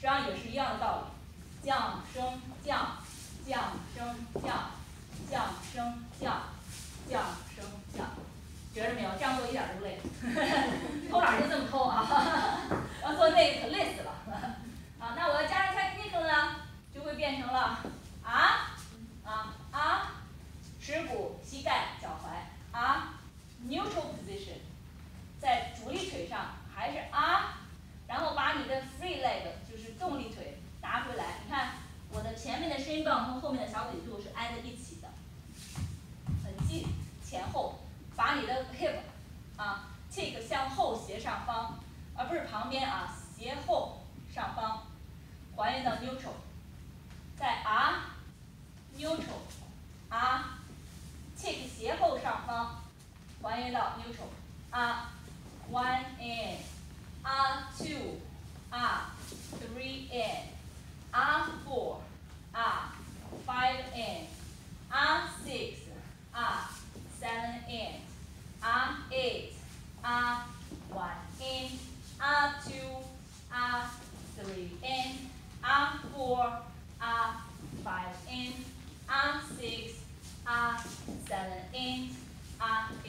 实际上也是一样的道理，降升降，降升降，降升降，降升降，觉着没有？这样做一点都不累，偷懒就这么偷啊！要做那个可累死了。啊，那我要加上 technical 呢，就会变成了耻骨、膝盖、脚踝neutral position， 在主力腿上还是然后把你的 free leg 就是动力腿拿回来。你看我的前面的shin bone和后面的小腿肚是挨在一起的，很近，前后，把你的 hip tick 向后斜上方，而不是旁边斜后上方，还原到 neutral， 在neutral tick 斜后上方，还原到 neutral one in two three in four five in six seven in eight one in two three in four five in six seven in